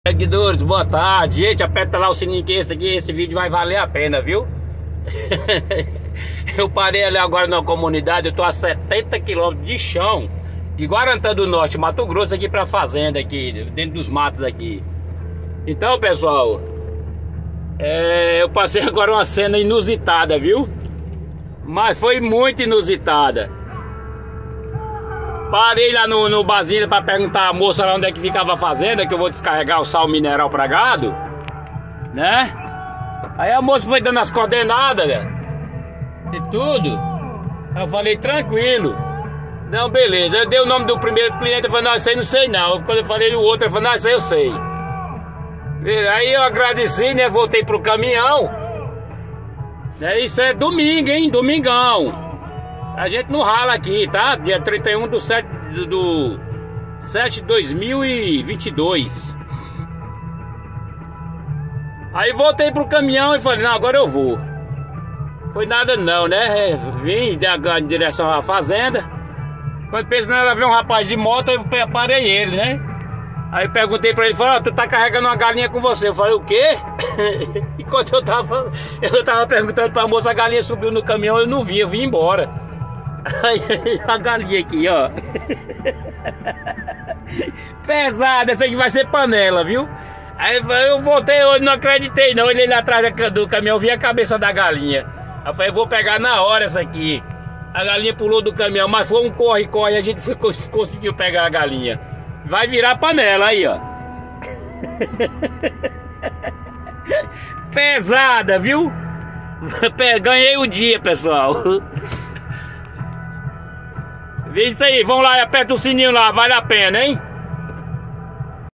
Seguidores, boa tarde. Gente, aperta lá o sininho que esse vídeo vai valer a pena, viu? Eu parei ali agora na comunidade. Eu tô a 70 km de chão, de Guarantã do Norte, Mato Grosso, aqui pra fazenda, aqui dentro dos matos aqui. Então, pessoal, eu passei agora uma cena inusitada, viu? Mas foi muito inusitada. Parei lá no barzinho pra perguntar à moça lá onde é que ficava a fazenda, que eu vou descarregar o sal mineral pra gado, né? Aí a moça foi dando as coordenadas, né? E tudo. Eu falei, tranquilo. Não, beleza. Eu dei o nome do primeiro cliente, eu falei, não, isso aí não sei não. Quando eu falei o outro, eu falei, não, isso aí eu sei. Aí eu agradeci, né? Voltei pro caminhão. Isso é domingo, hein? Domingão. A gente não rala aqui, tá? Dia 31 do 7 de 2022. Aí voltei pro caminhão e falei, não, agora eu vou. Foi nada não, né? Vim em direção à fazenda. Quando penso nela, veio um rapaz de moto, eu parei ele, né? Aí perguntei pra ele, falou, tu tá carregando uma galinha com você. Eu falei, o quê? Enquanto eu tava perguntando pra moça, a galinha subiu no caminhão, eu não vi, eu vim embora. Aí, a galinha aqui, ó. Pesada, essa aqui vai ser panela, viu? Aí eu voltei hoje, não acreditei não. Olhei lá atrás do caminhão, vi a cabeça da galinha. Aí eu falei, vou pegar na hora essa aqui. A galinha pulou do caminhão, mas foi um corre-corre, a gente conseguiu pegar a galinha. Vai virar panela aí, ó. Pesada, viu? Ganhei o dia, pessoal. Vê isso aí, vamos lá e aperta o sininho lá, vale a pena, hein?